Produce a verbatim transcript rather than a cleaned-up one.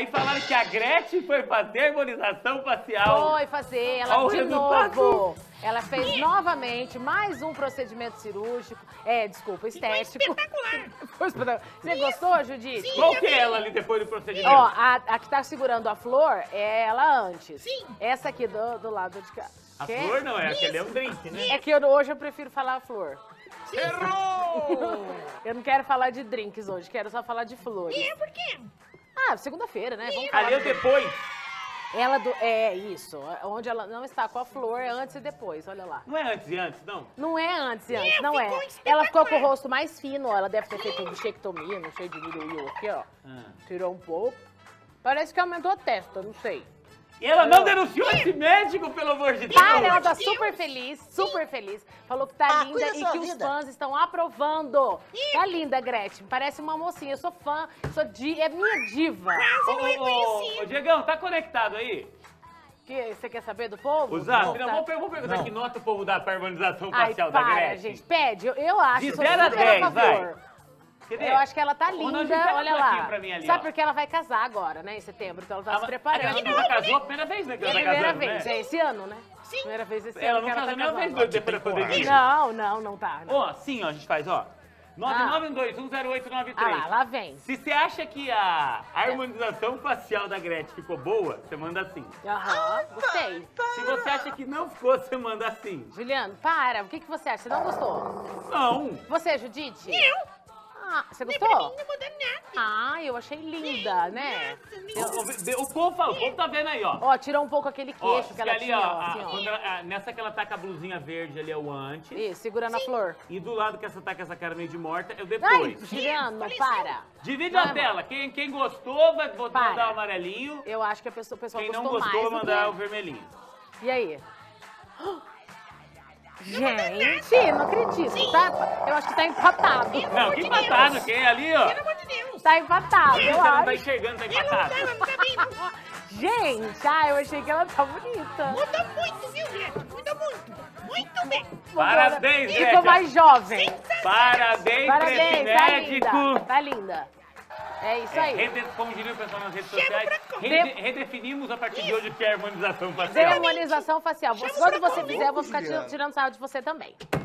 aí falaram que a Gretchen foi fazer harmonização facial. Foi fazer, ela Olha o de resultado. novo. Ela fez novamente mais um procedimento cirúrgico. É, desculpa, estético. Foi espetacular. Você gostou, Judite? Sim. Qual que é ela ali depois do procedimento? Ó, a, a que tá segurando a flor é ela antes. Sim. Essa aqui do, do lado de cá. A Que? flor não, é aquele é um drink, né? É que eu- hoje eu prefiro falar flor. Errou! Eu não quero falar de drinks hoje, quero só falar de flores. É, por quê? Ah, segunda-feira, né? Vamos falar. Ali é o depois. Ela do, é isso, onde ela não está com a flor é antes e depois, olha lá. Não é antes e antes, não? Não é antes e antes, É, não é. ficou Ela ficou com o espetacular. rosto mais fino, ó, ela deve ter feito bichectomia, não sei, diminuiu aqui, ó. Ah. Tirou um pouco. Parece que aumentou a testa, não sei. E ela não denunciou esse médico, pelo amor de Deus! Para, ela tá Deus. super feliz, super feliz. Falou que tá Ah, linda cuida da e sua que os vida. fãs estão aprovando. Tá linda, Gretchen. Parece uma mocinha. Eu sou fã, sou di, é minha diva. Ô, Não é ô, ô, conhecido. ô, Diegão, tá conectado aí? Que, você quer saber do povo? O Zap? Tá. Não, vamos, per- vamos perguntar Não. que nota o povo dá pra harmonização Ai, facial da para, Gretchen. gente. Pede. Eu, eu acho. De eu sou zero a super dez, favor. Cadê? Eu acho que ela tá Ô, linda, não, gente, pega olha uma plaquinha lá. pra mim ali, Sabe ó. porque ela vai casar agora, né, em setembro, então ela tá Ah, se mas preparando. A Gretchen nunca casou a primeira vez, né? Que É ela a tá primeira casando, vez, né? é esse ano, né? Sim. Primeira vez esse Ela ano não que ela casou tá nenhuma vez casando. depois da pandemia. Não, não, não tá. Não. Ó, assim, ó, a gente faz, ó. nove nove um dois um zero oito nove Ah três. lá, lá vem. Se você acha que a harmonização facial da Gretchen ficou boa, você manda assim. Aham, gostei. Se você acha que não ficou, você manda assim. Juliano, para. O que, que você acha? Você não gostou? Não. Você, Judite? Não. Ah, você Não é pra mim, gostou? não muda nada. Ah, eu achei linda, né? O, o, o povo falou, o povo tá vendo aí, ó. Ó, tirou um pouco aquele Ó, queixo que ela ali, tinha, ó, ó, a- assim, ó. quando ela- a- nessa que ela tá com a blusinha verde ali é o antes. Isso, segurando a flor. E do lado que essa tá com essa cara meio de morta é o Ai, depois. Juliano, Faleceu. para. Divide Não, a tela. Quem, quem gostou vai botar- Para. mandar o amarelinho. Eu acho que a pessoa, o pessoal Quem não gostou gostou, mais do mandar o que... vermelhinho. E aí? Gente, não acredito. Tá, eu acho que tá empatado. Não, que empatado. Quem é ali, ó? Pelo amor de Deus. Tá empatado, Você eu não tá acho. enxergando, tá Ela não empatado. tá, ela não tá bem, não. Gente, ah, eu achei que ela tá bonita. Muda muito, viu, Gretchen? Muda muito. Muito bem. Parabéns, Ficou Gretchen. mais jovem. Parabéns, pra esse Parabéns, tá médico. linda. Tá linda. É isso É, aí. rede- como diria o pessoal nas redes Chama sociais, pra cá. rede- redefinimos a partir de hoje o que é harmonização facial. Demonização facial. Chama Quando pra você cá. fizer, eu vou ficar Juliana. tirando sarro de você também.